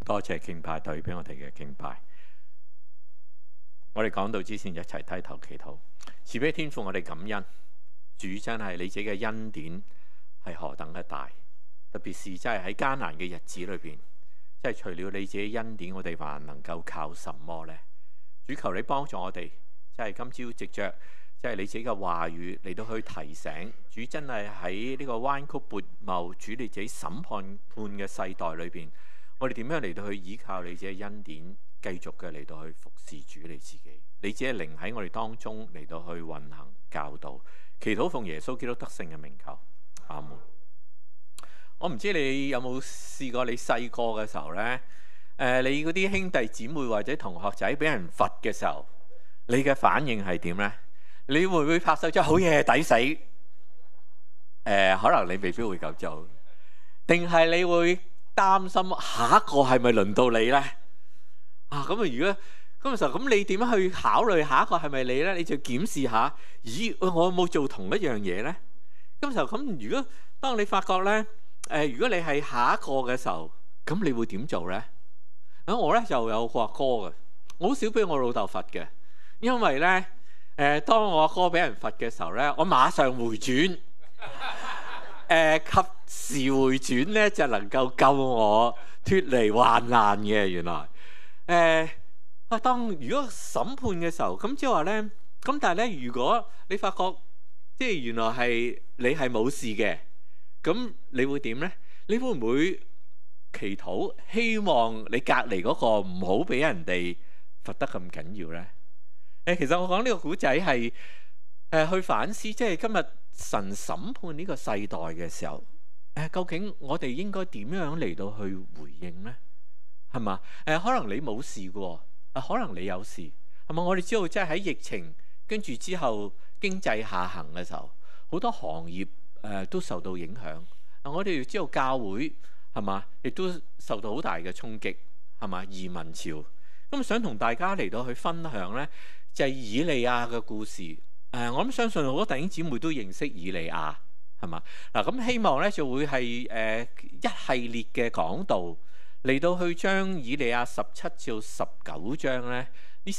多謝敬拜隊俾我哋嘅敬拜。我哋講到之前一齊低頭祈禱，慈悲天父，我哋感恩主，真係你自己嘅恩典係何等嘅大，特別是真係喺艱難嘅日子裏邊，即係除了你自己恩典，我哋還能夠靠什麼呢？主，求你幫助我哋，即係今朝藉着即係你自己嘅話語嚟到去提醒主，真係喺呢個彎曲悖謬主你自己審判嘅世代裏邊，我哋點樣嚟到去依靠你自己恩典，繼續嘅嚟到去服侍主你自己，你自己靈喺我哋當中嚟到去運行教導，祈禱奉耶穌基督得勝嘅名求，阿門。我唔知你有冇試過你細個嘅時候呢？你嗰啲兄弟姊妹或者同學仔俾人罰嘅時候，你嘅反應係點呢？你會唔會拍手掌好嘢抵死？可能你未必會咁做，定係你會擔心下一個係咪輪到你呢？咁啊，如果咁嘅時候，咁你點樣去考慮下一個係咪你呢？你就檢視下，咦，我有冇做同一樣嘢呢？咁時候咁，如果當你發覺呢，如果你係下一個嘅時候，咁你會點做呢？我呢就有個阿哥嘅，我好少俾我老豆罰嘅，因為呢，當我阿哥俾人罰嘅時候呢，我馬上回轉，及時回轉呢，就能夠救我脫離患難嘅。原來如果審判嘅時候，咁即係話呢，咁但係呢，如果你發覺即係原來係你係冇事嘅，咁你會點呢？你會唔會祈禱希望你隔離嗰個唔好俾人哋罰得咁緊要呢？其實我講呢個古仔係去反思，即係今日神審判呢個世代嘅時候，究竟我哋應該點樣嚟到去回應呢？係嘛？可能你冇事嘅，可能你有事，係嘛？我哋知道即係喺疫情跟住之後經濟下行嘅時候，好多行業都受到影響。我哋要知道教會係嘛，亦都受到好大嘅衝擊，係嘛？移民潮，咁想同大家嚟到去分享呢，就係以利亞嘅故事。我諗相信好多弟兄姊妹都認識以利亞，係嘛？嗱，咁希望呢就會係一系列嘅講道嚟到去將以利亞17至19章呢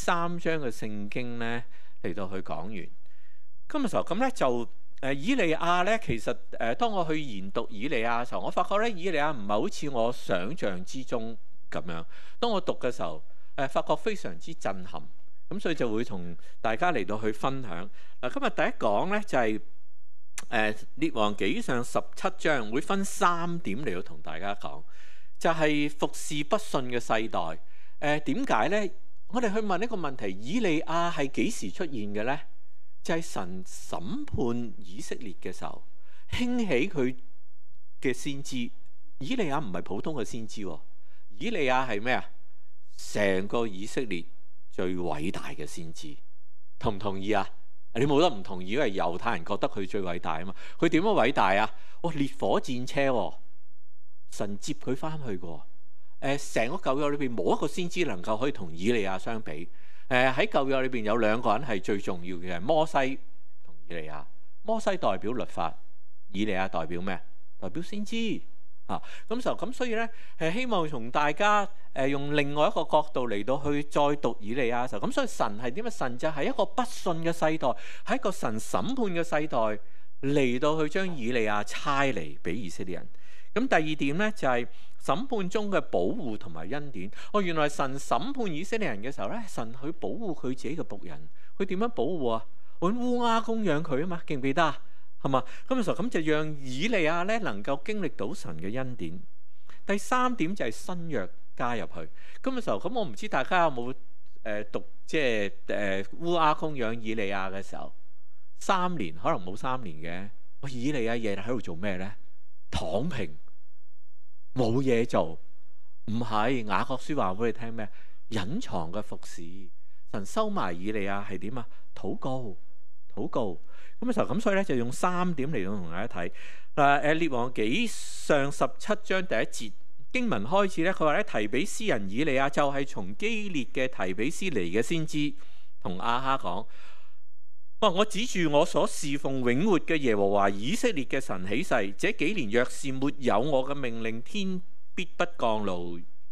3章嘅聖經呢嚟到去講完。今日時候咁呢就。以利亞咧，其實當我去研讀以利亞嘅時候，我發覺咧，以利亞唔係好似我想象之中咁樣。當我讀嘅時候，發覺非常之震撼，咁所以就會同大家嚟到去分享。嗱，今日第一講咧就係列王紀上17章，會分3點嚟到同大家講，就係服侍不信嘅世代。點解咧？我哋去問一個問題：以利亞係幾時出現嘅咧？就係神審判以色列嘅時候，興起佢嘅先知。以利亞唔係普通嘅先知，以利亞係咩啊？成個以色列最偉大嘅先知，同唔同意啊？你冇得唔同意，因為猶太人覺得佢最偉大啊嘛。佢點樣偉大啊？烈火戰車，神接佢翻去嘅。成個舊約裏邊冇一個先知能夠可以同以利亞相比。喺舊約裏邊有2個人係最重要嘅，摩西同以利亞。摩西代表律法，以利亞代表咩？代表先知啊！咁所以呢，希望從大家用另外一個角度嚟到去再讀以利亞嘅時候，咁所以神係點啊？神就係一個不信嘅世代，係一個神審判嘅世代嚟到去將以利亞差嚟俾以色列人。咁第二點呢，就係審判中嘅保護同埋恩典。原來神審判以色列人嘅時候咧，神去保護佢自己嘅僕人。佢點樣保護啊？揾烏鴉供養佢啊嘛，記唔記得啊？係嘛？咁就讓以利亞咧能夠經歷到神嘅恩典。第3點就係新約加入去。咁我唔知大家有冇讀即係烏鴉供養以利亞嘅時候，3年可能冇3年嘅。以利亞日日喺度做咩咧？躺平。冇嘢做，唔係雅各書話俾你聽咩？隱藏嘅服侍，神收埋以利亞係點啊？禱告。咁所以咧就用3點嚟到同大家睇。列王紀上17章第1節經文開始咧，佢話咧，提比斯人以利亞就係從基列嘅提比斯嚟嘅先知，同亞哈講：我指住我所侍奉永活嘅耶和華以色列嘅神起誓，這幾年若是沒有我嘅命令，天必不降露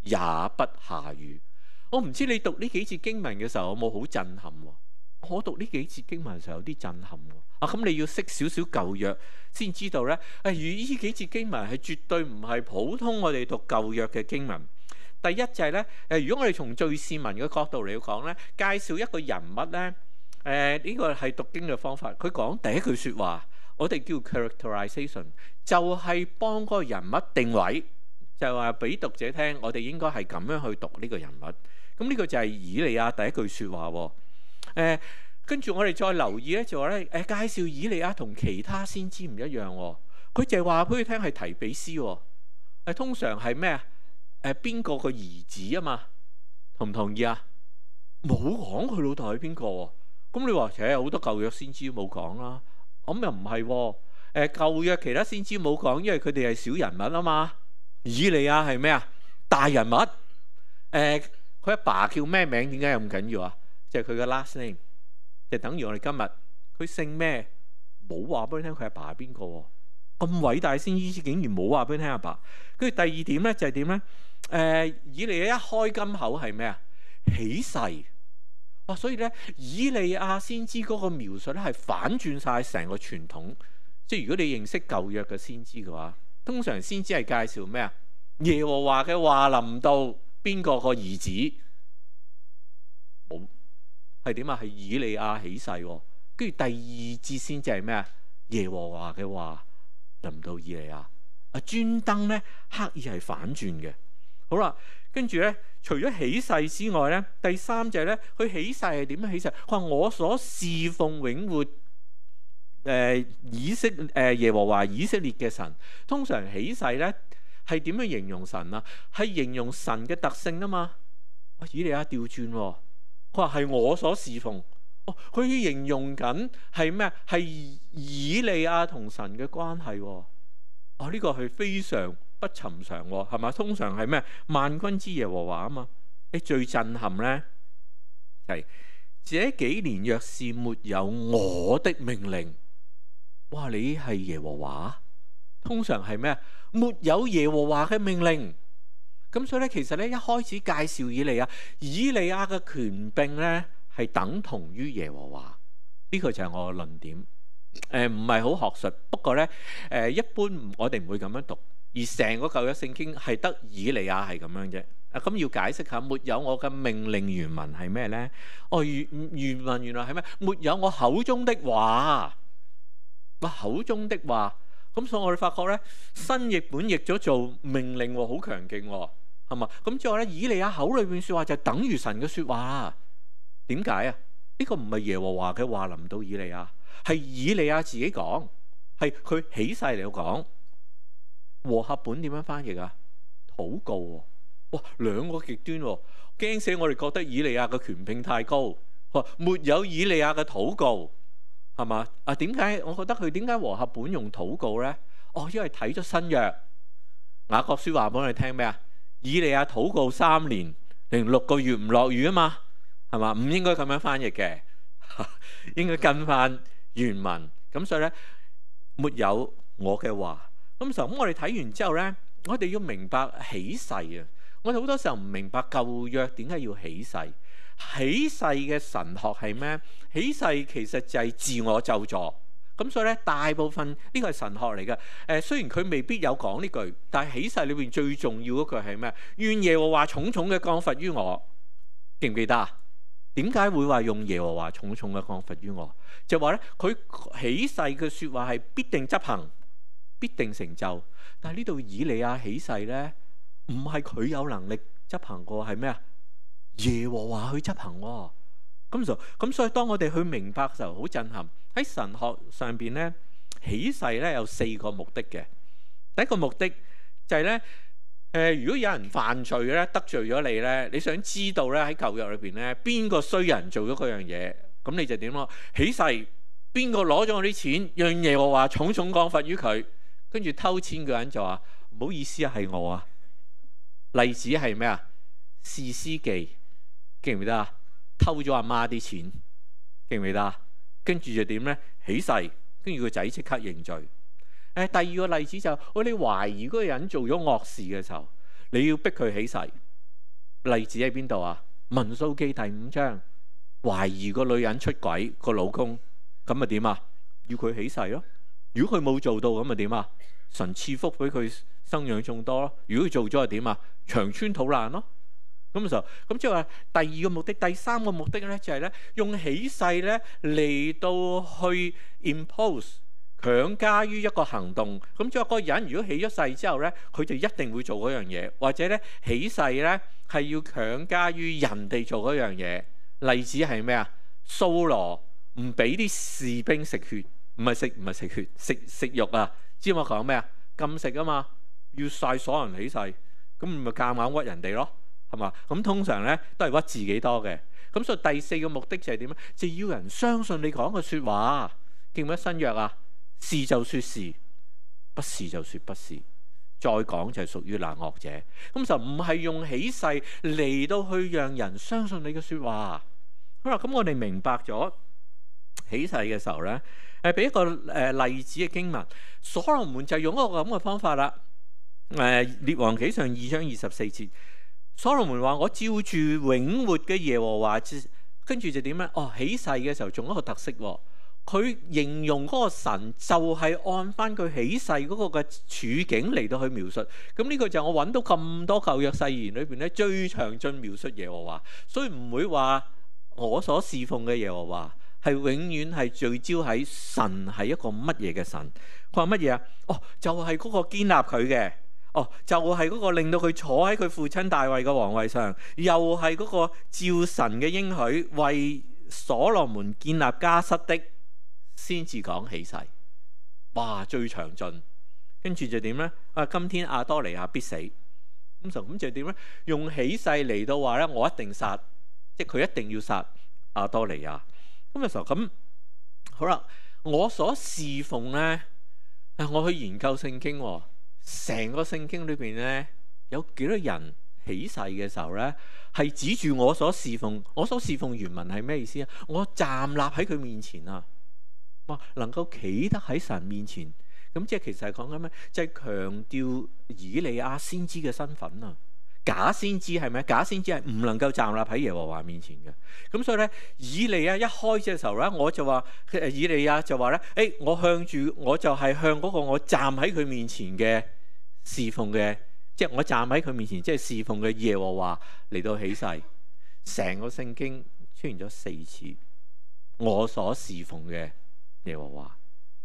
也不下雨。我唔知你讀呢幾節經文嘅時候有冇好震撼喎？我讀呢幾節經文嘅時候有啲震撼喎。咁你要識少少舊約先知道呢。呢幾節經文係絕對唔係普通我哋讀舊約嘅經文。第一就係呢，如果我哋從敘事文嘅角度嚟講呢，介紹一個人物呢，呢個係讀經嘅方法。佢講第一句説話，我哋叫 characterization， 就係幫嗰個人物定位，就係話俾讀者聽，我哋應該係咁樣去讀呢個人物。咁呢個就係以利亞第一句説話。跟住我哋再留意咧，就話咧，介紹以利亞同其他先知唔一樣。佢就係話俾佢聽係提比斯。通常係咩啊？邊個個兒子啊嘛？同唔同意啊？冇講佢老豆係邊個喎？咁你話好多舊約先知冇講啦。咁又唔係。舊約其他先知冇講，因為佢哋係小人物啊嘛。以利亞係咩啊？大人物。佢阿爸叫咩名？點解咁緊要啊？就係佢嘅 last name， 就等於我哋今日佢姓咩？冇話俾你聽佢阿爸係邊個喎？咁偉大先知竟然冇話俾你聽阿爸。跟住第二點咧就係點咧？以利亞一開金口係咩啊？起誓。哇！所以咧，以利亞先知嗰個描述咧係反轉晒成個傳統。即係如果你認識舊約嘅先知嘅話，通常先知係介紹咩啊？耶和華嘅話臨到邊個個兒子？冇，係點啊？係以利亞起誓。跟住第二節先至係咩啊？耶和華嘅話臨到以利亞。專登咧刻意係反轉嘅。好啦，跟住咧，除咗起誓之外咧，第三就係咧，佢起誓係點樣起誓？佢話我所侍奉永活耶和華以色列嘅神。通常起誓咧係點樣形容神啊？係形容神嘅特性啊嘛。以利亞調轉，佢話係我所侍奉。佢形容緊係咩？係以利亞同神嘅關係。呢個係非常不尋常，係嘛？通常係咩？萬軍之耶和華啊嘛。最震撼咧係這幾年若是沒有我的命令，哇！你係耶和華？通常係咩？沒有耶和華嘅命令。咁所以咧，其實咧一開始介紹以利亞嘅權柄咧係等同於耶和華。呢個就係我嘅論點。唔係好學術，不過咧一般我哋唔會咁樣讀。而成個舊約聖經係得以利亞係咁樣啫。咁要解釋下，沒有我嘅命令原文係咩咧？原文原來係咩？沒有我口中的話。口中的話。咁所以我哋發覺咧，新譯本譯咗做命令，好強勁，係嘛？咁之後咧，以利亞口裏邊説話就等於神嘅説話。點解啊？呢個唔係耶和華嘅話臨到以利亞，係以利亞自己講，係佢起誓嚟講。和合本點樣翻譯啊？禱告。哇，兩個極端，驚死我哋覺得以利亞嘅權柄太高。沒有以利亞嘅禱告，係嘛？點解我覺得佢點解和合本用禱告咧？因為睇咗新約，雅各書話俾我哋聽咩啊？以利亞禱告3年零6個月唔落雨啊嘛，係嘛？唔應該咁樣翻譯嘅，應該跟翻原文。咁所以咧，沒有我嘅話。咁我哋睇完之後咧，我哋要明白起誓啊！我哋好多時候唔明白舊約點解要起誓。起誓嘅神學係咩？起誓其實就係自我咒詛。咁所以咧，大部分呢個係神學嚟嘅。雖然佢未必有講呢句，但係起誓裏邊最重要嗰句係咩？願耶和華重重嘅降罰於我。記唔記得啊？點解會話用耶和華重重嘅降罰於我？就話咧，佢起誓嘅説話係必定執行。必定成就，但係呢度以利亞起誓咧，唔係佢有能力執行過，係咩啊？耶和華去執行喎。咁所以當我哋去明白嘅時候，好震撼。喺神學上邊咧，起誓咧有4個目的嘅。第一個目的就係咧，如果有人犯罪咧，得罪咗你咧，你想知道咧喺舊約裏邊咧，邊個衰人做咗嗰樣嘢，咁你就點咯？起誓邊個攞咗我啲錢，讓耶和華重重降罰於佢。跟住偷錢嘅人就話唔好意思啊，係我啊。例子係咩啊？士師記記唔記得啊？偷咗阿媽啲錢，記唔記得啊？跟住就點咧？起誓，跟住個仔即刻認罪。第二個例子就你懷疑嗰個人做咗惡事嘅時候，你要逼佢起誓。 例子喺邊度啊？民數記第5章，懷疑個女人出軌個老公，咁咪點啊？要佢起誓咯。如果佢冇做到，咁咪點啊？神賜福俾佢生養眾多咯。如果佢做咗係點啊？長穿肚爛咯。咁就咁即係話第二個目的，第三個目的咧就係咧用起誓咧嚟到去 impose 強加於一個行動。咁即係個人如果起咗誓之後咧，佢就一定會做嗰樣嘢，或者咧起誓咧係要強加於人哋做嗰樣嘢。例子係咩啊？掃羅唔俾啲士兵食血，唔係食血，食肉啊！知我講咩啊？禁食啊嘛，要晒所有人起誓，咁咪夾硬屈人哋咯。係嘛？咁通常咧都係屈自己多嘅。咁所以第四個目的就係點咧？就要人相信你講嘅説話。記唔記得新約啊？是就説是，不是就説不是。再講就係屬於那惡者。咁就唔係用起誓嚟到去讓人相信你嘅説話。好啦，咁我哋明白咗起誓嘅時候咧，俾一個例子嘅經文，所羅門就用一個咁嘅方法啦。列王紀上2章24節。所羅門話：我照住永活嘅耶和華，跟住就點咧？起誓嘅時候仲有一個特色喎。佢形容嗰個神就係按翻佢起誓嗰個嘅處境嚟到去描述。咁呢個就係我揾到咁多舊約誓言裏邊咧最詳盡描述耶和華，所以唔會話我所侍奉嘅耶和華係永遠係聚焦喺神係一個乜嘢嘅神。佢話乜嘢啊？就係嗰個建立佢嘅。就係嗰個令到佢坐喺佢父親大衛嘅皇位上，又係嗰個照神嘅應許為所羅門建立家室的，先至講起誓。哇，最詳盡。跟住就點呢？今天亞多尼亞必死。咁就點呢？用起誓嚟到話咧，我一定殺，即係佢一定要殺亞多尼亞。咁嘅時候咁好啦，我所侍奉呢，我去研究聖經喎。成個聖經裏邊咧，有幾多人起誓嘅時候咧，係指住我所侍奉？我所侍奉原文係咩意思啊？我站立喺佢面前啊，能夠企得喺神面前，咁即係其實係講緊咩？就係強調以利亞先知嘅身份啊！假先知係咩？假先知係唔能夠站立喺耶和華面前嘅。咁所以咧，以利亞一開始嘅時候咧，我就話以利亞就話咧，我就係向嗰個我站喺佢面前嘅侍奉嘅，即係我站喺佢面前，即係侍奉嘅耶和華嚟到起誓。成個聖經出現咗4次，我所侍奉嘅耶和華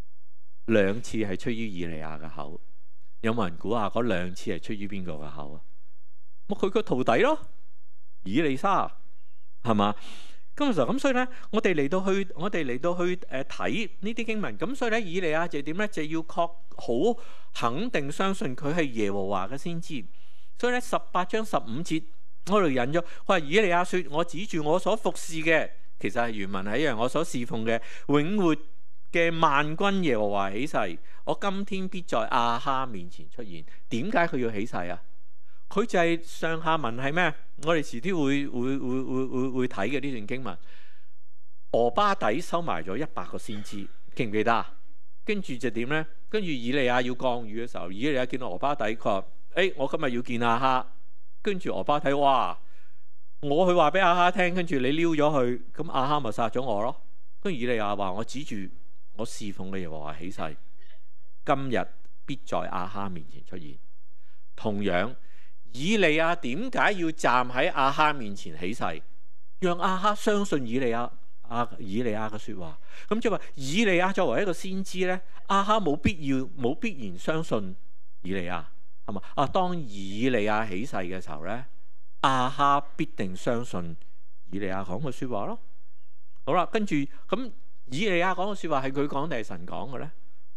，2次係出於以利亞嘅口。有冇人估下嗰2次係出於邊個嘅口啊？佢個徒弟咯，以利沙，係嘛？咁所以咧，我哋嚟到去睇呢啲經文。咁所以咧，以利亞就點咧？就要好肯定相信佢係耶和華嘅先知。所以咧，18章15節我哋引咗，佢話以利亞說：我指住我所服侍嘅，其實係原文係一樣，我所侍奉嘅永活嘅萬軍耶和華起誓，我今天必在亞哈面前出現。點解佢要起誓啊？佢就係上下文係咩？我哋遲啲會睇嘅呢段經文。俄巴底收埋咗100個先知，記唔記得啊？跟住就點咧？跟住以利亞要降雨嘅時候，以利亞見到俄巴底，佢話：我今日要見亞哈。跟住俄巴底，哇！我去話俾亞哈聽，跟住你撩咗佢，咁亞哈咪殺咗我咯。跟住以利亞話：我指住我侍奉嘅耶和華起誓，今日必在亞哈面前出現。同樣。以利亞點解要站喺亞哈面前起誓，讓亞哈相信以利亞嘅說話？咁即係話以利亞作為一個先知咧，亞哈冇必然相信以利亞，係嘛？當以利亞起誓嘅時候咧，亞哈必定相信以利亞講嘅說話咯。好啦，跟住咁以利亞講嘅說話係佢講定係神講嘅咧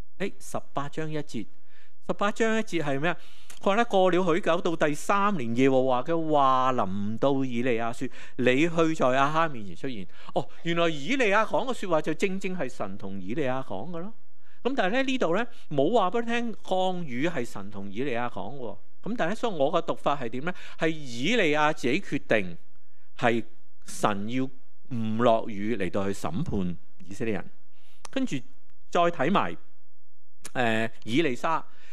？18章1節，18章1節係咩啊？佢話咧，過了許久，到第3年，耶和華嘅話臨到以利亞說：你去在亞哈面前出現。原來以利亞講嘅說話就正正係神同以利亞講嘅咯。咁但係咧，呢度咧冇話俾你聽降雨係神同以利亞講嘅。咁但係咧，所以我嘅讀法係點咧？係以利亞自己決定，係神要唔落雨嚟到去審判以色列人。跟住再睇埋以利沙。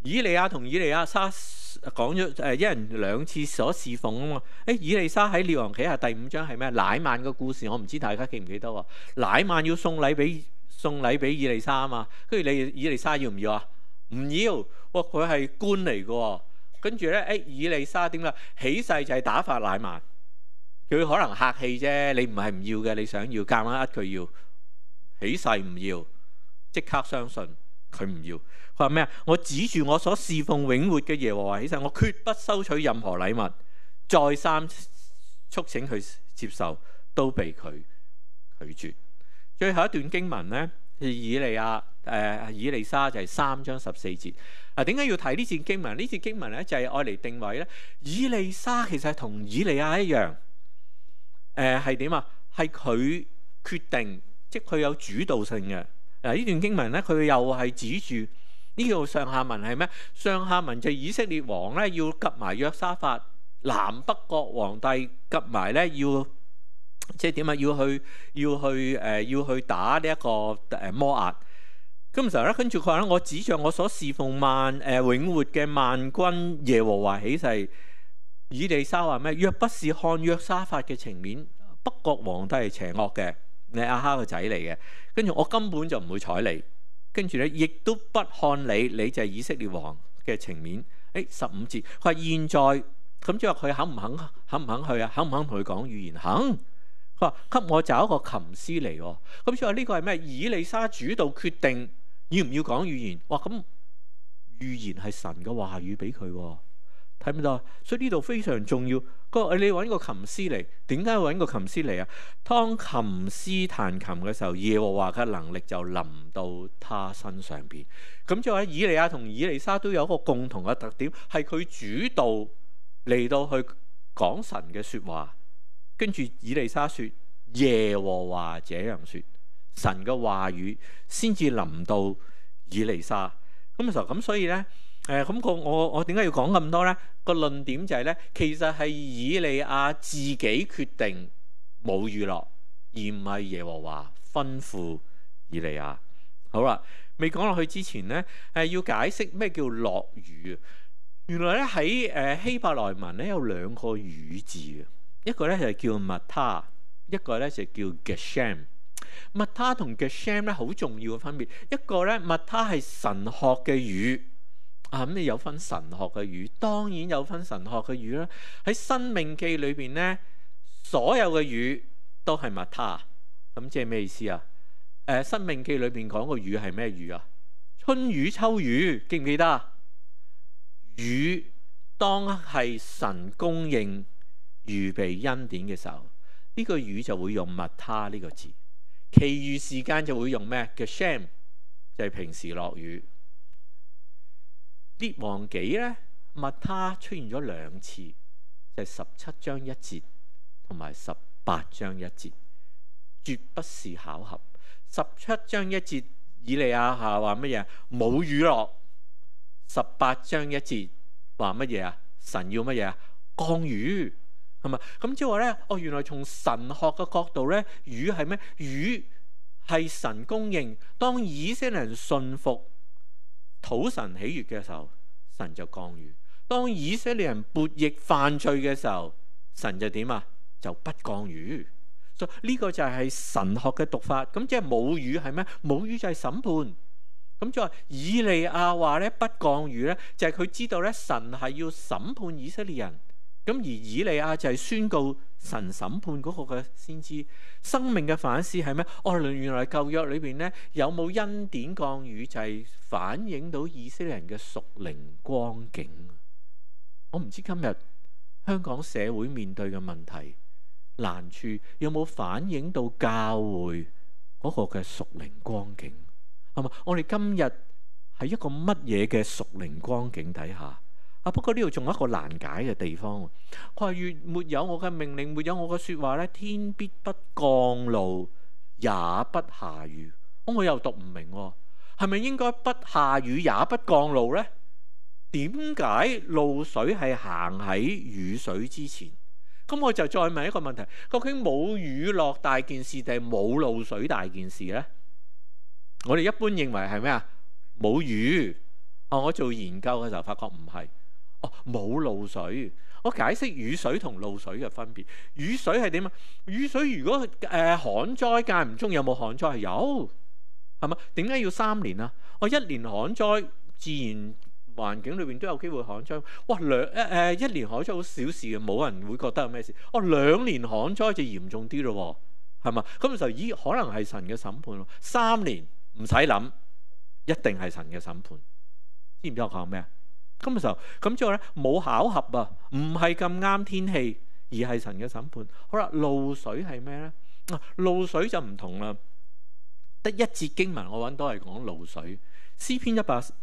以利亞同以利亞沙講咗一人2次所侍奉啊嘛。以利沙喺列王紀下第5章係咩？乃縵嘅故事，我唔知大家記唔記得喎？乃縵要送禮俾以利沙啊嘛，跟住以利沙要唔要啊？唔要，佢係官嚟嘅。跟住咧，以利沙點啦？起誓就係打發乃縵，佢可能客氣啫，你唔係唔要嘅，你想要夾硬呃佢要，起誓唔要，即刻相信佢唔要。佢話咩啊？我指住我所侍奉永活嘅耶和華起誓，我決不收取任何禮物。再三促請佢接受，都被佢拒絕。最後一段經文咧，以利沙就係3章14節。點解要睇呢節經文？呢節經文咧就係愛嚟定位咧，以利沙其實同以利亞一樣，係點啊？係佢決定，即佢有主導性嘅。呢段經文咧，佢又係指住呢個上下文係咩？上下文就以色列王咧要及埋約沙法，南北國皇帝及埋咧要即係點啊？要去打呢一個摩押。咁時候咧，跟住佢話咧，我指着我所侍奉永活嘅萬軍耶和華起誓。以利沙話咩？若不是看約沙法嘅情面，北國皇帝係邪惡嘅，你亞哈個仔嚟嘅，跟住我根本就唔會睬你。跟住咧，亦都不看你就係以色列王嘅情面。15節，佢話現在咁即係話佢肯唔肯去啊？肯唔肯同佢講預言？肯。佢話給我找一個琴師嚟。咁即係話呢個係咩？以利沙主導決定要唔要講預言。哇！咁預言係神嘅話語俾佢，睇唔到？所以呢度非常重要。佢話你揾個琴師嚟，點解要揾個琴師嚟啊？當琴師彈琴嘅時候，耶和華嘅能力就臨到他身上邊。咁即係話以利亞同以利沙都有一個共同嘅特點，係佢主導嚟到去講神嘅說話。跟住以利沙說耶和華這樣說，神嘅話語先至臨到以利沙。咁所以咧，我點解要講咁多咧？個論點就係咧，其實係以利亞自己決定冇雨落，而唔係耶和華吩咐以利亞。好啦，未講落去之前咧，要解釋咩叫落雨。原來咧喺希伯來文咧有2個雨字嘅，一個咧就叫麥他，一個咧就叫 Geshem。麥他同 Geshem 咧好重要嘅分別，一個咧麥他係神學嘅雨。咁你有分神學嘅語，當然有分神學嘅語啦。喺《申命記》裏邊咧，所有嘅語都係麥他。咁即係咩意思啊？《申命記》裏邊講個語係咩語啊？春雨秋雨，記唔記得啊？雨當係神供應預備恩典嘅時候，呢個雨就會用麥他呢個字。其餘時間就會用咩？嘅 Geshem 就係平時落雨。列王紀咧，麥他出現咗2次，就係17章1節同埋18章1節，絕不是巧合。17章1節以利亞下話乜嘢？冇雨落。18章1節話乜嘢啊？神要乜嘢啊？降雨，係咪？咁即係話咧，原來從神學嘅角度咧，雨係咩？雨係神供應。當以色列人信服討神喜悅嘅時候，神就降雨；當以色列人悖逆犯罪嘅時候，神就點啊？就不降雨。所以呢個就係神學嘅讀法。咁即係冇雨係咩？冇雨就係審判。咁就話以利亞話咧不降雨咧，就係佢知道咧神係要審判以色列人。咁而以利亞就係宣告神審判嗰個嘅先知。生命嘅反思係咩？原來舊約裏邊咧有冇恩典降雨，就係反映到以色列人嘅屬靈光景。我唔知今日香港社會面對嘅問題難處有冇反映到教會嗰個嘅屬靈光景，係嘛？我哋今日係一個乜嘢嘅屬靈光景底下？不過呢度仲有一個難解嘅地方。佢話：若沒有我嘅命令，沒有我嘅説話咧，天必不降露，也不下雨。我又讀唔明喎，係咪應該不下雨也不降露呢？點解露水係行喺雨水之前？咁我就再問一個問題：究竟冇雨落大件事定係冇露水大件事呢？我哋一般認為係咩啊？冇雨我做研究嘅時候發覺唔係，冇露水。我解釋雨水同露水嘅分別。雨水係點啊？雨水如果旱災間唔中有冇旱災？係有，係嘛？點解要3年啊？1年旱災，自然環境裏邊都有機會旱災。哇，1年旱災好小事嘅，冇人會覺得有咩事。2年旱災就嚴重啲咯，係嘛？咁就可能係神嘅審判咯。3年唔使諗，一定係神嘅審判。知唔知我講咩啊？咁之後咧，冇巧合啊，唔係咁啱天氣，而係神嘅審判。好啦，露水係咩咧？露水就唔同啦。得一節經文我揾到係講露水，詩篇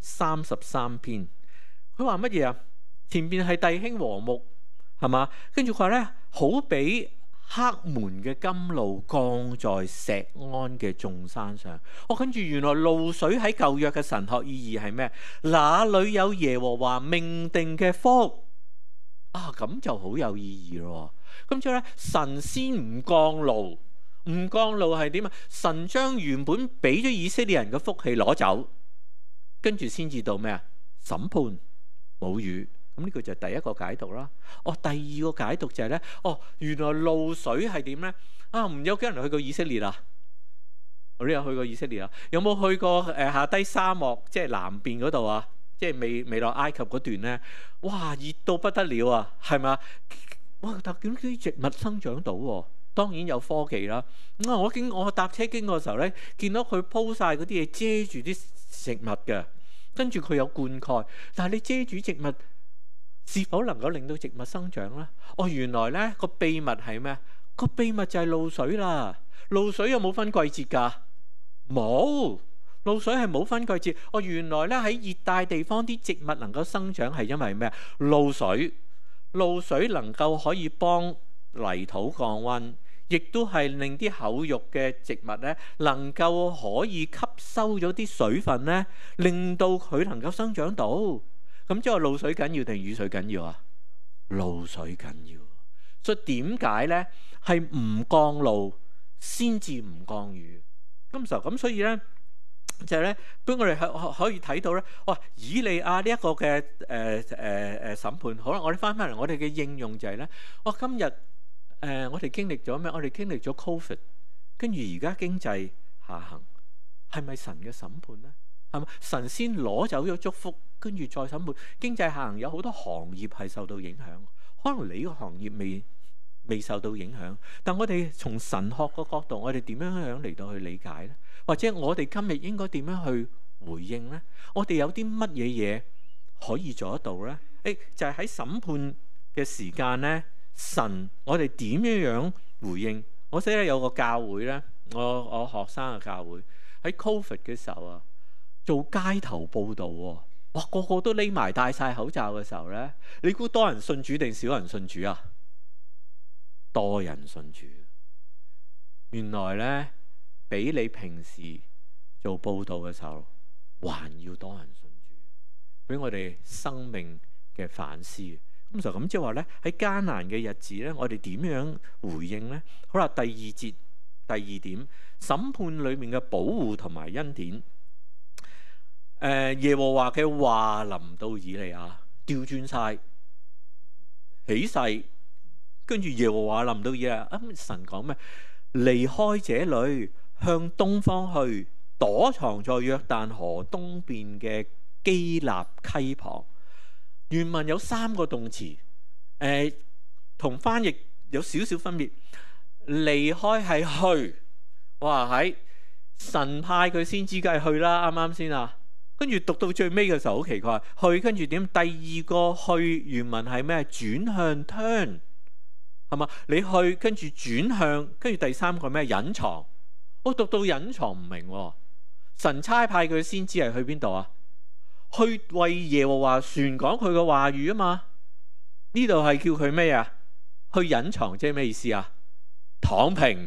133篇，佢話乜嘢啊？前邊係弟兄和睦，係嘛？跟住佢話咧，好比黑門嘅甘露降在錫安嘅眾山上。跟住原來露水喺舊約嘅神學意義係咩？那裏有耶和華命定嘅福咁就好有意義咯。咁之後咧，神先唔降露，唔降露係點啊？神將原本俾咗以色列人嘅福氣攞走，跟住先至到咩啊？審判冇雨。咁呢個就係第一個解讀啦。第二個解讀就係咧，原來露水係點咧？唔有幾人去過以色列啊？我都有去過以色列啊。有冇去過下低沙漠，即係南邊嗰度啊？即係未落埃及嗰段咧？哇，熱到不得了啊，係咪？哇，但點解啲植物生長到喎？當然有科技啦。我搭車經過嘅時候咧，見到佢鋪晒嗰啲嘢遮住啲植物嘅，跟住佢有灌溉，但係你遮住植物，是否能夠令到植物生長呢？原來呢個秘密係咩？個秘密就係露水啦。露水有冇分季節㗎？冇，露水係冇分季節。原來呢喺熱帶地方啲植物能夠生長係因為咩？露水，露水能夠可以幫泥土降溫，亦都係令啲厚肉嘅植物呢能夠可以吸收咗啲水分呢，令到佢能夠生長到。咁即係露水緊要定雨水緊要啊？露水緊要，所以點解咧係唔降露先至唔降雨？咁所以咧就係咧，俾我哋可以睇到咧，以利亞呢一個嘅審判，好啦，我哋翻嚟，我哋嘅應用就係咧，今日我哋經歷咗咩？我哋經歷咗 Covid， 跟住而家經濟下行，係咪神嘅審判咧？係咪神先攞走咗祝福？跟住再審判經濟下行，有好多行業係受到影響。可能你個行業未受到影響，但我哋從神學個角度，我哋點樣嚟到去理解呢？或者我哋今日應該點樣去回應呢？我哋有啲乜嘢嘢可以做得到呢？就係喺審判嘅時間呢，神我哋點樣回應？我記得有個教會呢，我學生嘅教會喺 Covid 嘅時候啊，做街頭報導喎。個個都匿埋戴晒口罩嘅時候呢，你估多人信主定少人信主啊？多人信主。原來呢，比你平時做報道嘅時候還要多人信主，俾我哋生命嘅反思。咁就咁即係話呢，喺艱難嘅日子呢，我哋點樣回應呢？好啦，第二節第二點，審判裏面嘅保護同埋恩典。耶和華嘅話臨到以利亞，調轉晒起誓，跟住耶和華臨到以利亞，神講咩？離開這裏，向東方去，躲藏在約旦河東邊嘅基立溪旁。原文有3個動詞，同翻譯有少少分別。離開係去，哇，喺神派佢先知，梗係去啦，啱啱先啊？跟住讀到最尾嘅時候好奇怪，去跟住點？第二個去原文係咩？轉向 turn， 係嘛？你去跟住轉向，跟住第3個咩？隱藏。我讀到隱藏唔明喎。神差派佢先知係去邊度啊？去為耶和華傳講佢嘅話語啊嘛。呢度係叫佢咩啊？去隱藏即係咩意思啊？躺平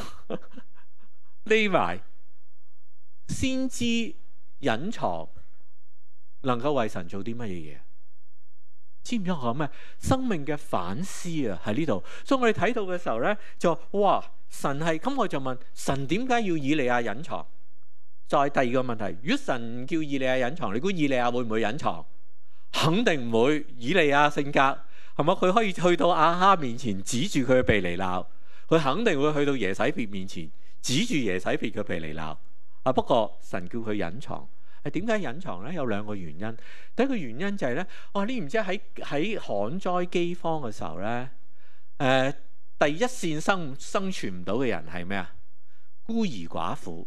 匿埋。先知隱藏能夠為神做啲乜嘢嘢？知唔知我講咩？生命嘅反思啊，喺呢度。所以我哋睇到嘅時候咧，就哇，神係咁，我就問神點解要以利亞隱藏？ 再第二個問題，如果神叫以利亞隱藏，你估以利亞會唔會隱藏？肯定唔會。以利亞性格係咪？佢可以去到亞哈面前指住佢嘅鼻嚟鬧，佢肯定會去到耶洗別面前指住耶洗別嘅鼻嚟鬧。不過神叫佢隱藏，點解隱藏呢？有兩個原因。第一個原因就係呢：你唔知喺旱災饑荒嘅時候呢，第一線生存唔到嘅人係咩啊？孤兒寡婦。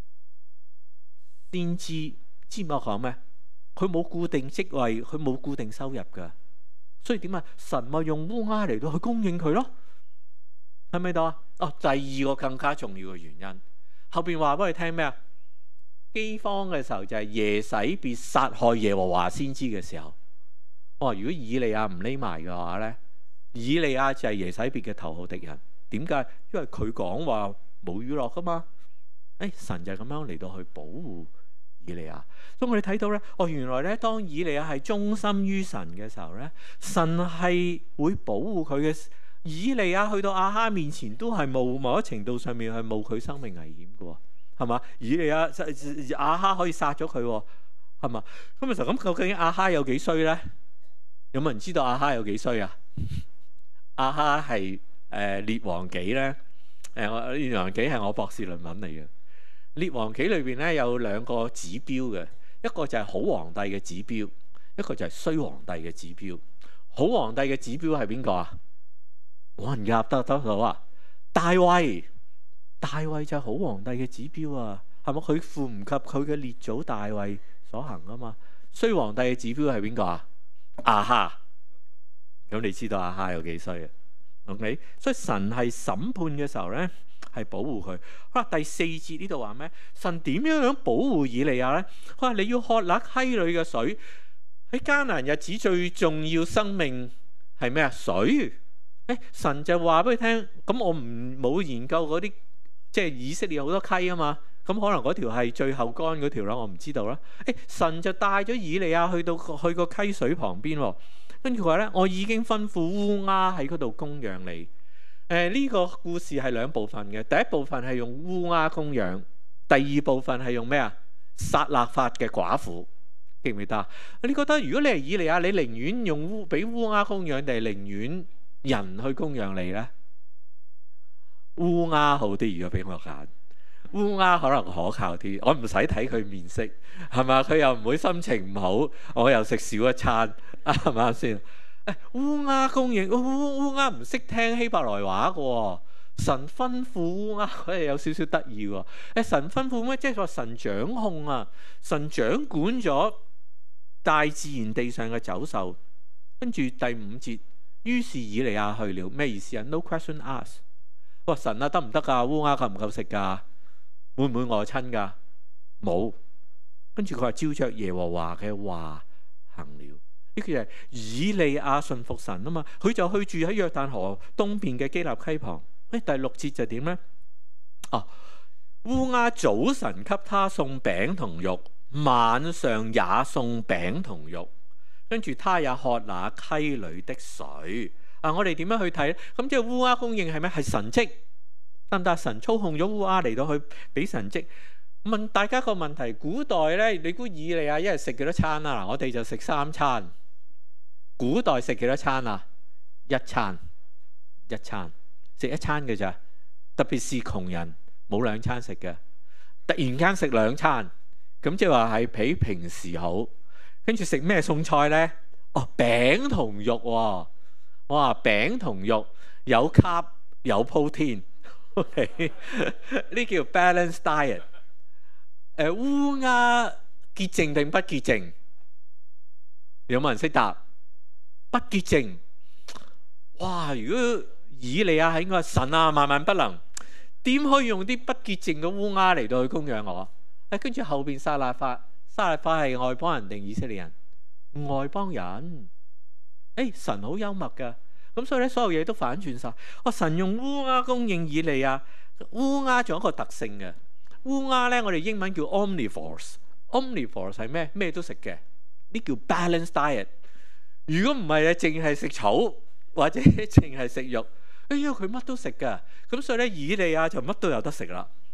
先知我講咩？佢冇固定職位，佢冇固定收入噶，所以點啊？神咪用烏鴉嚟到去供應佢咯，係咪到啊？第二個更加重要嘅原因，後邊話俾你聽咩啊？饑荒嘅時候就係耶洗別殺害耶和華先知嘅時候。如果以利亞唔匿埋嘅話呢，以利亞就係耶洗別嘅頭號敵人。點解？因為佢講話冇雨落噶嘛。神就係咁樣嚟到去保護以利亞。所以我哋睇到呢，原來呢，當以利亞係忠心於神嘅時候呢，神係會保護佢嘅。以利亞去到亞哈面前都係某一程度上面係冒佢生命危險嘅，係嘛？以利亞亞哈可以殺咗佢，係嘛？咁究竟亞哈有幾衰呢？有冇人知道亞哈有幾衰啊？亞哈係列王紀呢。列王紀係我博士論文嚟嘅。列王紀裏邊咧有兩個指標嘅，一個就係好皇帝嘅指標，一個就係衰皇帝嘅指標。好皇帝嘅指標係邊個啊？冇人入得到啊！大衛就係好皇帝嘅指標啊，係咪？佢負唔及佢嘅列祖大衛所行啊嘛。衰皇帝嘅指標係邊個啊？亞哈。咁你知道亞哈有幾衰啊？OK， 所以神係審判嘅時候咧，係保護佢。好啦，第四節呢度話咩？神點樣保護以利亞呢？佢話你要喝那溪裏嘅水。喺艱難日子最重要生命係咩啊？水。神就話俾佢聽，咁我冇研究嗰啲，即係以色列好多溪啊嘛。咁可能嗰條係最後乾嗰條啦，我唔知道啦。神就帶咗以利亞去個溪水旁邊，跟住佢話咧，我已經吩咐烏鴉喺嗰度供養你。呢個故事係兩部分嘅，第一部分係用烏鴉供養，第二部分係用咩啊？撒勒法嘅寡婦，記唔記得？你覺得如果你係以利亞，你寧願用俾烏鴉供養，定係寧願人去供養你呢？烏鴉好啲，如果俾我揀，烏鴉可能可靠啲，我唔使睇佢面色，係嘛？佢又唔會心情唔好，我又食少一餐，係咪先？烏鴉供應，烏鴉唔識聽希伯來話嘅喎。神吩咐烏鴉，佢係有少少得意喎。神吩咐咩？即係話神掌控啊，神掌管咗大自然地上嘅走獸。跟住第五節，於是以利亞去了，咩意思啊 ？No question asked。哇，神啊，得唔得㗎？烏鴉夠唔夠食㗎？會唔會餓親㗎？冇。跟住佢話照着耶和華嘅話行了。呢個就係以利亞順服神啊嘛，佢就去住喺約旦河東邊嘅基立溪旁。第六節就點呢？烏鴉早晨給他送餅同肉，晚上也送餅同肉，跟住他也喝那溪裏的水。我哋點樣去睇？咁即係烏鴉供應係咩？係神蹟，得唔得？神操控咗烏鴉嚟到去俾神蹟。問大家個問題：古代呢，你估以利亞一日食幾多餐啊？嗱，我哋就食3餐。古代食幾多餐啊？一餐食一餐嘅咋？特別是窮人冇2餐食嘅，突然間食2餐，咁即係話係比平時好。跟住食咩餸菜呢？餅同肉喎。哇，餅同肉有 carb 有 protein， 呢叫 balance diet。烏鴉潔淨定不潔淨？有冇人識答？不潔淨。哇！如果以利亞係應該神啊，萬萬不能，點可以用啲不潔淨嘅烏鴉嚟到去供養我？跟住後邊撒勒法係外邦人定以色列人？外邦人。神好幽默噶，咁所以咧所有嘢都反轉晒。神用烏鴉供應以利亞。烏鴉仲有一個特性嘅，烏鴉咧我哋英文叫 omnivores。omnivores 係咩？咩都食嘅，呢叫 balance diet。如果唔係咧，淨係食草或者淨係食肉，因為佢乜都食噶，咁所以咧以利亞就乜都有得食啦。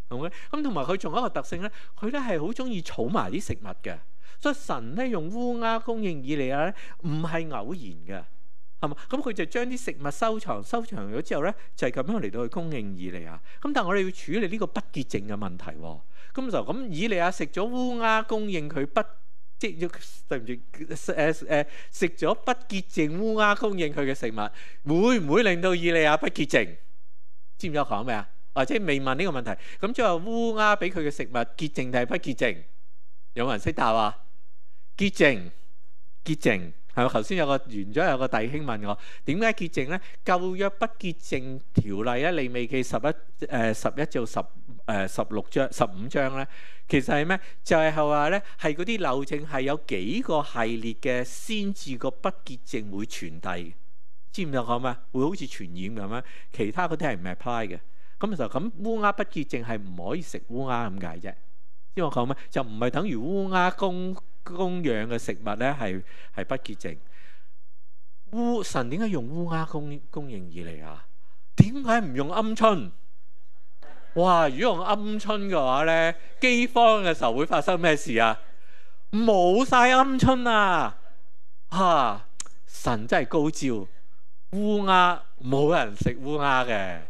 ，OK？咁同埋佢仲有一個特性咧，佢咧係好中意儲埋啲食物嘅，所以神咧用烏鴉供應以利亞咧，唔係偶然嘅，係嘛？咁佢就將啲食物收藏咗之後咧，就係咁樣嚟到去供應以利亞。咁但係我哋要處理呢個不潔淨嘅問題喎。咁就咁，以利亞食咗烏鴉供應佢不即係對唔住食咗不潔淨烏鴉供應佢嘅食物，會唔會令到以利亞不潔淨？知唔知我講咩啊？或者未問呢個問題，咁即係話烏鴉俾佢嘅食物潔淨定係不潔淨？有冇人識答啊？潔淨，潔淨係咪？頭先有個弟兄問我點解潔淨咧？舊約不潔淨條例咧，利未記11至15章咧，其實係咩？就係話咧，係嗰啲漏證係有幾個系列嘅，先至個不潔淨會傳遞。知唔知我講咩？會好似傳染咁樣，其他嗰啲係唔 apply 嘅。咁就咁烏鴉不潔淨係唔可以食烏鴉咁解啫。知我講咩？就唔係等於烏鴉供養嘅食物咧係不潔淨。神點解用烏鴉供應以利亞？點解唔用鵪鶉？哇！如果用鵪鶉嘅話咧，饑荒嘅時候會發生咩事啊？冇晒鵪鶉啊！神真係高招，烏鴉冇人食烏鴉嘅，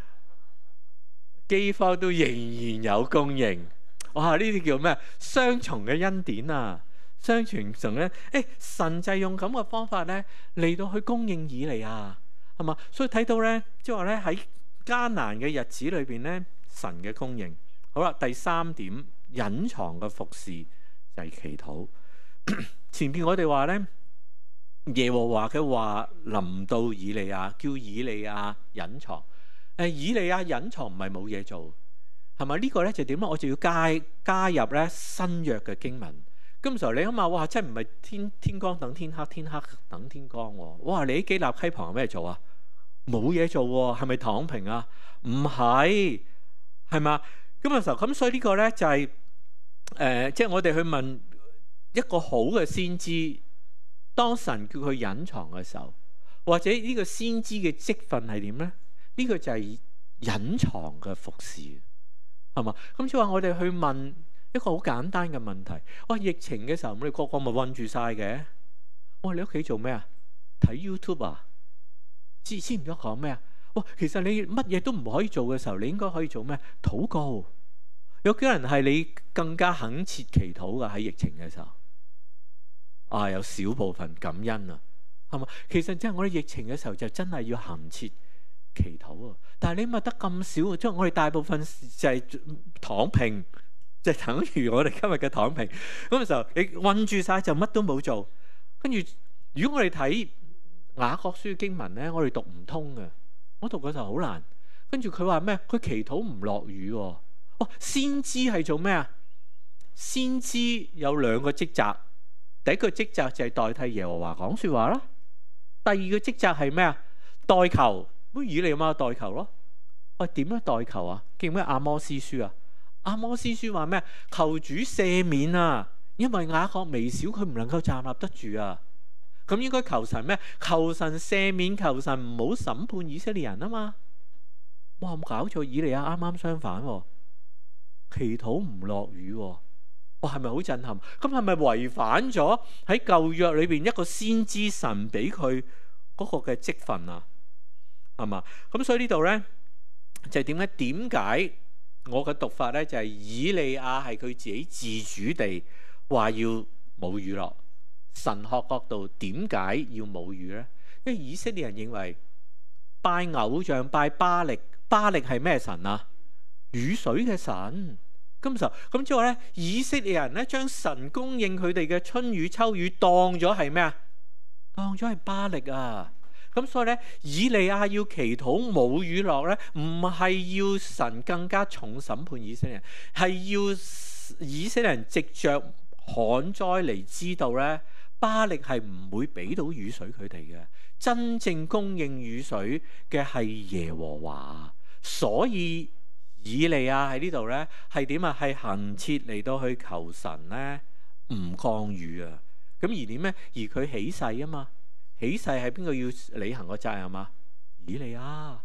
饑荒都仍然有供應。哇！呢啲叫咩？雙重嘅恩典啊！雙重咧，神就係用咁嘅方法咧嚟到去供應以利亞，係嘛？所以睇到咧，即係話咧喺艱難嘅日子裏邊咧，神嘅供應。好啦，第三點，隱藏嘅服侍就係祈禱。前邊我哋話咧，耶和華嘅話臨到以利亞，叫以利亞隱藏。以利亞隱藏唔係冇嘢做，係咪？呢個咧就點咧？我就要加入咧新約嘅經文。咁時候你諗下，哇！真係唔係天光等天黑，天黑等天光喎。哇！你喺基立溪旁有咩做啊？冇嘢做喎，係咪躺平啊？唔係，係嘛？咁嘅時候，咁所以呢個咧就係即係我哋去問一個好嘅先知，當神叫佢隱藏嘅時候，或者呢個先知嘅職分係點咧？呢個就係隱藏嘅服侍，係嘛？咁即係話我哋去問一個好簡單嘅問題。哇！疫情嘅時候，我哋個個咪韞住晒嘅。哇！你屋企做咩啊？睇 YouTube 啊？知唔知講咩啊？哇！其實你乜嘢都唔可以做嘅時候，你應該可以做咩？禱告。有幾人係你更加懇切祈禱噶？喺疫情嘅時候，有少部分感恩啊，係嘛？其實即係我哋疫情嘅時候就真係要懇切祈禱啊。但係你咪得咁少，即係我哋大部分就係躺平。就等於我哋今日嘅躺平咁嘅時候，你韞住晒就乜都冇做。跟住，如果我哋睇雅各書經文咧，我哋讀唔通嘅。我讀嗰時候好難。跟住佢話咩？佢祈禱唔落雨喎。先知係做咩啊？先知有兩個職責。第一個職責就係代替耶和華講説話啦。第二個職責係咩啊？代求。咁以利亞代求咯。點樣代求啊？記唔記得阿摩司書啊？阿摩司書話咩？求主赦免啊！因為雅各微小，佢唔能夠站立得住啊！咁應該求神咩？求神赦免，求神唔好審判以色列人啊嘛！哇！冇搞錯，以利亞啱啱相反喎，祈禱唔落雨喎！哇！係咪好震撼？咁係咪違反咗喺舊約裏邊一個先知神俾佢嗰個嘅職分啊？係嘛？咁所以呢度咧就係點解？我嘅讀法咧就係以利亞係佢自己自主地話要冇雨落。神學角度點解要冇雨咧？因為以色列人認為拜偶像拜巴力，巴力係咩神啊？雨水嘅神。咁即係話咧，以色列人咧將神供應佢哋嘅春雨秋雨當咗係咩啊？當咗係巴力啊！咁所以咧，以利亞要祈禱冇雨落咧，唔係要神更加重審判以色列人，係要以色列人藉着旱災嚟知道咧，巴力係唔會俾到雨水佢哋嘅，真正供應雨水嘅係耶和華。所以以利亞喺呢度咧係點啊？係懇切嚟到去求神咧唔降雨啊！咁而點咧？而佢起誓啊嘛。起誓係邊個要履行個責任啊？以利亞，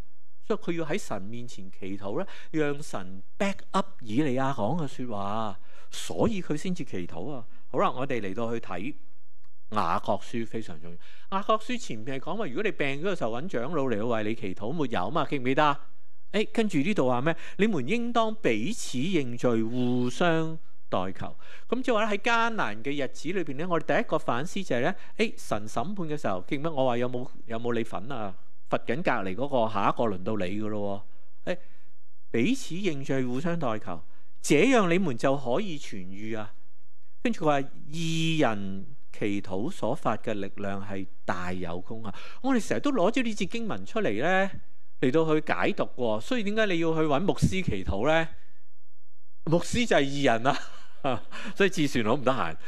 所以佢要喺神面前祈禱咧，讓神 back up 以利亞講嘅説話，所以佢先至祈禱啊。好啦，我哋嚟到去睇雅各書，非常重要。雅各書前面係講話，如果你病嗰個時候揾長老嚟到為你祈禱，沒有嘛？記唔記得？跟住呢度話咩？你們應當彼此認罪，互相代求。咁即係話咧，喺艱難嘅日子裏邊咧，我哋第一個反思就係咧，神審判嘅時候，記唔記得我話有冇你份啊？罰緊隔離嗰個，下一個輪到你噶咯喎。彼此認罪，互相代求，這樣你們就可以痊癒啊。跟住佢話，義人祈禱所發嘅力量係大有功啊！我哋成日都攞咗呢節經文出嚟咧，嚟到去解讀喎。所以點解你要去揾牧師祈禱咧？牧師就係義人啊，所以自傳好唔得閒。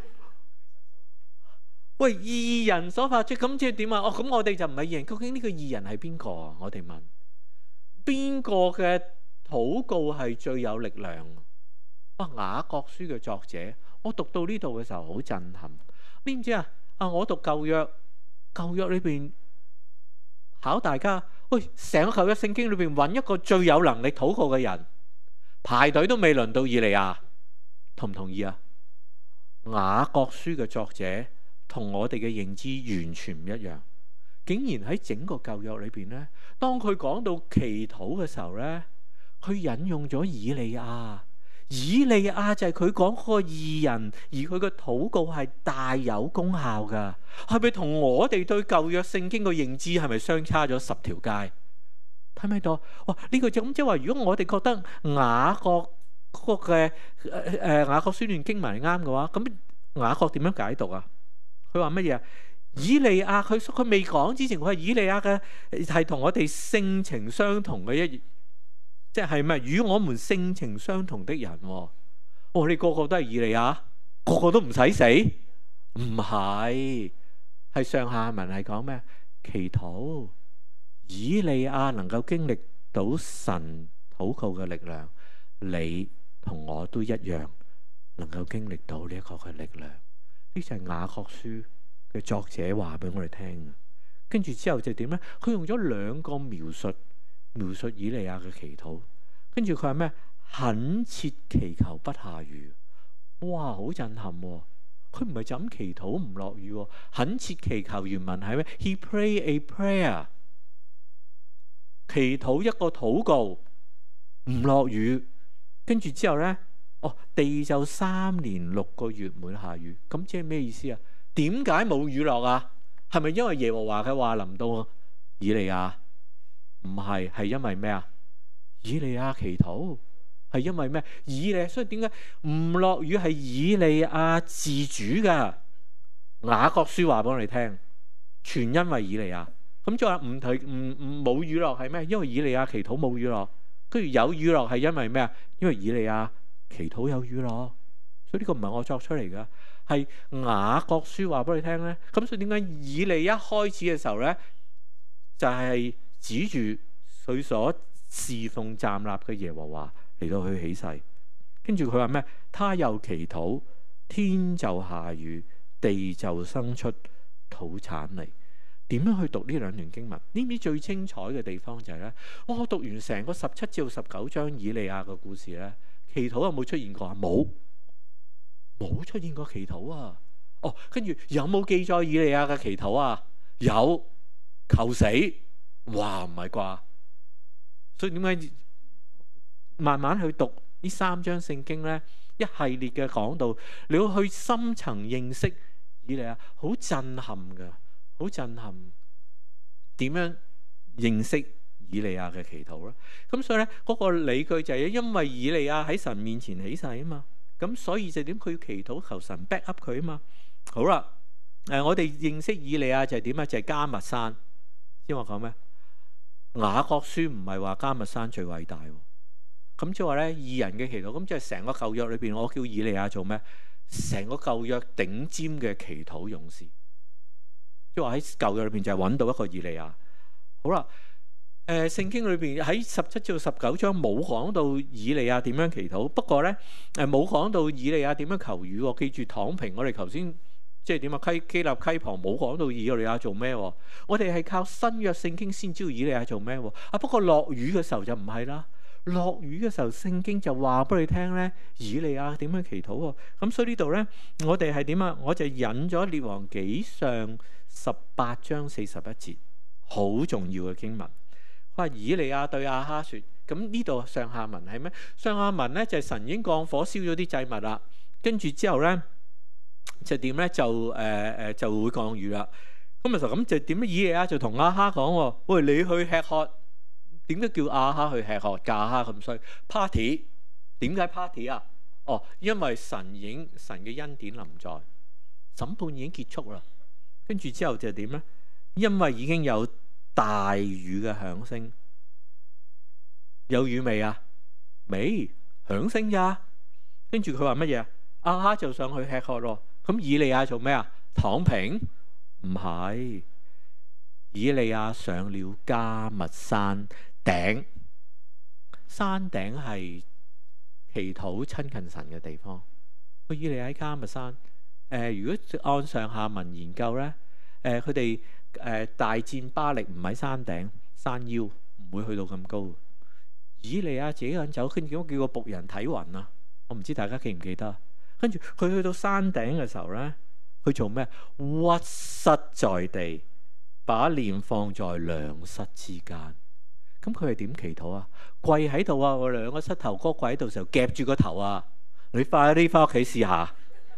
喂，義人所發出，咁即係點啊？咁我哋就唔係義人。究竟呢個義人係邊個啊？我哋問邊個嘅禱告係最有力量？雅各書嘅作者，我讀到呢度嘅時候好震撼。你唔知啊？我讀舊約裏邊考大家，喂，成個舊約聖經裏邊揾一個最有能力禱告嘅人，排隊都未輪到以利亞，同唔同意啊？雅各書嘅作者同我哋嘅認知完全唔一樣，竟然喺整個舊約裏邊咧，當佢講到祈禱嘅時候咧，佢引用咗以利亞。以利亞就係佢講嗰個義人，而佢嘅禱告係大有功效噶。係咪同我哋對舊約聖經嘅認知係咪相差咗10條街？睇唔睇到？哇！呢個就咁即係話，如果我哋覺得雅各嗰個嘅雅各書段經文係啱嘅話，咁雅各點樣解讀啊？佢話乜嘢啊？以利亞佢未講之前，佢係以利亞嘅係同我哋性情相同嘅即係咩？與我們性情相同的人。你個個都係以利亞，個個都唔使死？唔係，係上下文係講咩？祈禱，以利亞能夠經歷到神禱告嘅力量，你同我都一樣能夠經歷到呢一個嘅力量。呢就係雅各書嘅作者話俾我哋聽。跟住之後就點咧？佢用咗2個描述以利亞嘅祈禱。跟住佢話咩？懇切祈求不下雨。哇，好震撼喎！佢唔係就咁祈禱唔落雨喎，懇切祈求原文係咩？ He prayed a prayer， 祈禱一個禱告，唔落雨。跟住之後咧，地就3年6個月沒下雨。咁即係咩意思啊？點解冇雨落啊？係咪因為耶和華嘅話臨到以利亞？唔係，係因為咩啊？以利亞祈禱係因為咩？所以點解唔落雨係以利亞自主噶？雅各書話俾我哋聽，全因為以利亞。咁再話冇雨落係咩？因為以利亞祈禱冇雨落。跟住有雨落係因為咩啊？因為以利亞祈禱有雨落。所以呢個唔係我作出嚟噶，係雅各書話俾你聽咧。咁所以點解以利一開始嘅時候咧，就係指住佢所侍奉站立嘅耶和華嚟到去起誓。跟住佢話咩？他又祈禱，天就下雨，地就生出土產嚟。點樣去讀呢2段經文？呢啲最精彩嘅地方就係咧，我讀完成個17至19章以利亞嘅故事咧，祈禱有冇出現過啊？冇出現過祈禱啊！跟住有冇記載以利亞嘅祈禱啊？有，求死。哇，唔係啩？所以點解慢慢去讀呢3章聖經咧？一系列嘅講道，你要去深層認識以利亞，好震撼噶，好震撼。點樣認識以利亞嘅祈禱咧？咁所以咧，嗰個理據就係因為以利亞喺神面前起誓啊嘛，咁所以就點？佢要祈禱求神 back up 佢啊嘛。好啦，我哋認識以利亞就係點啊？就係迦密山。知我講咩？雅各書唔係話迦密山最偉大，咁即係話咧，義人嘅祈禱，咁即係成個舊約裏邊，我叫以利亞做咩？成個舊約頂尖嘅祈禱勇士，即係話喺舊約裏邊就係揾到一個以利亞。好啦，聖經裏邊喺17至19章冇講到以利亞點樣祈禱，不過咧冇講到以利亞點樣求雨。記住躺平，我哋頭先即係點啊？基立溪旁冇講到以利亞做咩喎？我哋係靠新約聖經先知道以利亞做咩喎？不過落雨嘅時候就唔係啦。落雨嘅時候，聖經就話俾你聽咧，以利亞點樣祈禱喎？咁所以呢度咧，我哋係點啊？我就引咗列王紀上18章41節，好重要嘅經文。佢話以利亞對亞哈說，咁呢度上下文係咩？上下文咧就係神已經降火燒咗啲祭物啦，跟住之後咧就點咧就會降雨啦。咁就點咧？以利亞就同亞哈講：喂，你去吃喝。點解叫亞哈去吃喝？亞哈咁衰 party？ 點解 party 啊？因為神嘅恩典臨在，審判已經結束啦。跟住之後就點咧？因為已經有大雨嘅響聲，有雨未啊？未，響聲咋？跟住佢話乜嘢？亞哈就上去吃喝咯。咁以利亞做咩啊？躺平？唔係，以利亞上了迦密山頂。山頂係祈禱親近神嘅地方。以利亞喺迦密山。如果按上下文研究咧，佢哋大戰巴力唔喺山頂，山腰唔會去到咁高。以利亞自己肯走，跟住叫個僕人睇雲啊！我唔知大家記唔記得。跟住佢去到山頂嘅時候咧，佢做咩？屈膝在地，把臉放在兩膝之間。咁佢係點祈禱啊？跪喺度啊！我兩個膝頭哥跪喺度時候夾住個頭啊！你快啲翻屋企試下，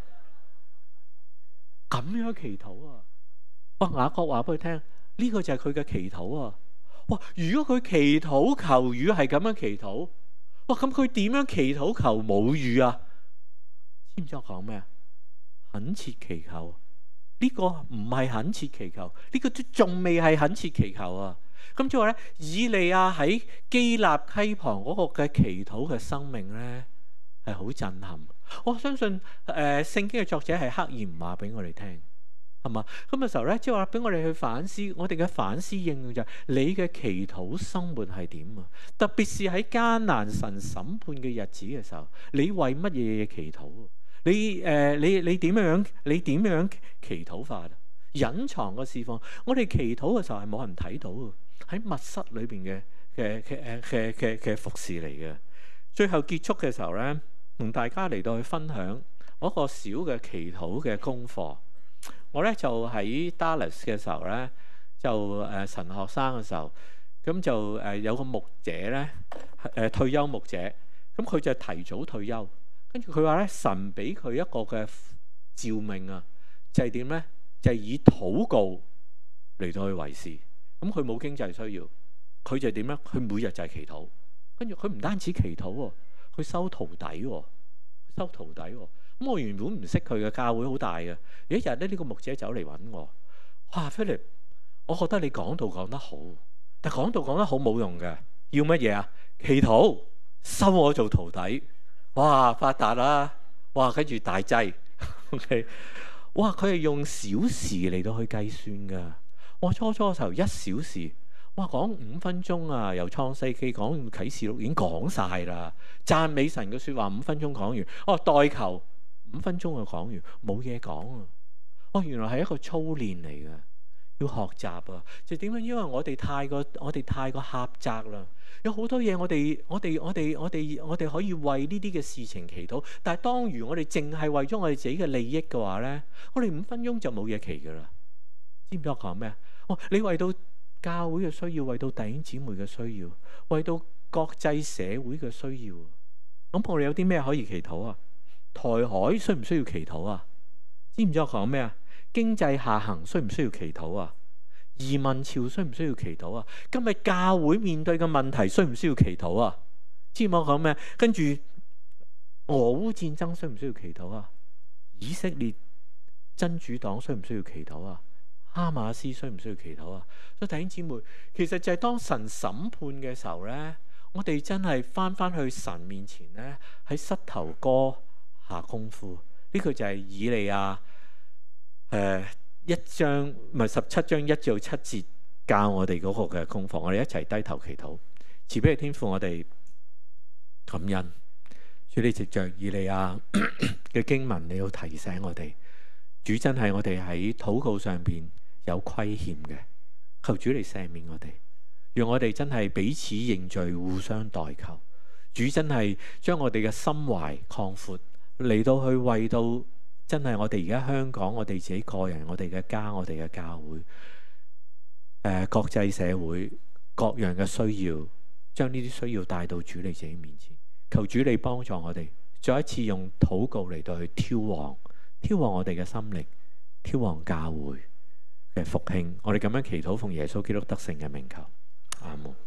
咁樣祈禱啊！雅各話俾佢聽，呢個就係佢嘅祈禱啊！哇！如果佢祈禱求雨係咁樣祈禱，咁佢點樣祈禱求冇雨啊？知唔知我講咩啊？懇切祈求，呢個唔係懇切祈求，呢個都仲未係懇切祈求啊！咁即係話咧，以利亞喺基立溪旁嗰個嘅祈禱嘅生命咧，係好震撼。我相信聖經嘅作者係刻意唔話俾我哋聽，係嘛？咁嘅時候咧，即係話俾我哋去反思，我哋嘅反思應用就係你嘅祈禱生活係點啊？特別是喺艱難神審判嘅日子嘅時候，你為乜嘢祈禱？你點樣祈禱法？隱藏個事況，我哋祈禱嘅時候係冇人睇到嘅，喺密室裏邊嘅服侍嚟嘅。最後結束嘅時候咧，同大家嚟到去分享嗰個小嘅祈禱嘅功課。我咧就喺 Dallas 嘅時候咧，就神學生嘅時候，咁就有個牧者咧，退休牧者，咁佢就提早退休，跟住佢話咧，神俾佢一個嘅召命啊，就係點咧？就係以禱告嚟到去為事。咁佢冇經濟需要，佢就點咧？佢每日就係祈禱，跟住佢唔單止祈禱喎，佢收徒弟喎，收徒弟喎。咁我原本唔識佢嘅，教會好大嘅。有一日咧，呢個牧者走嚟揾我，哇 Philip， 我覺得你講道講得好，但講道講得好冇用嘅，要乜嘢啊？祈禱，收我做徒弟，哇發達啦，哇跟住大劑 ，OK， 哇佢係用小時嚟到去計算㗎。我初嘅時候1小時，哇講5分鐘啊，由創世記講啟示錄已經講晒啦，讚美神嘅説話5分鐘講完，代求5分鐘就講完，冇嘢講啊！原來係一個操練嚟嘅，要學習啊！就點樣？因為我哋太過狹窄啦，有好多嘢我哋可以為呢啲嘅事情祈禱，但係當如我哋淨係為咗我哋自己嘅利益嘅話咧，我哋5分鐘就冇嘢祈噶啦。知唔知我講咩？你為到教會嘅需要，為到弟兄姊妹嘅需要，為到國際社會嘅需要，咁我哋有啲咩可以祈禱啊？台海需唔需要祈禱啊？知唔知我講咩啊？經濟下行需唔需要祈禱啊？移民潮需唔需要祈禱啊？今日教會面對嘅問題需唔需要祈禱啊？知唔知我講咩？跟住俄烏戰爭需唔需要祈禱啊？以色列真主黨需唔需要祈禱啊？哈馬斯需唔需要祈禱啊？所以弟兄姊妹，其實就係當神審判嘅時候咧，我哋真係翻去神面前咧，喺膝頭哥下功夫。呢個就係以利亞17章1至7節教我哋嗰個嘅功課。我哋一齊低頭祈禱，慈悲嘅天父，我哋感恩。主，你藉着以利亞嘅經文，你要提醒我哋。 主真係我哋喺禱告上邊有虧欠嘅，求主嚟赦免我哋，讓我哋真係彼此認罪，互相代求。主真係將我哋嘅心懷擴闊，嚟到去為到真係我哋而家香港，我哋自己個人，我哋嘅家，我哋嘅教會，國際社會各樣嘅需要，將呢啲需要帶到主你自己面前。求主你幫助我哋，再一次用禱告嚟到去挑旺我哋嘅心靈，挑旺教會嘅復興。我哋咁樣祈禱，奉耶穌基督得勝嘅名求，阿門。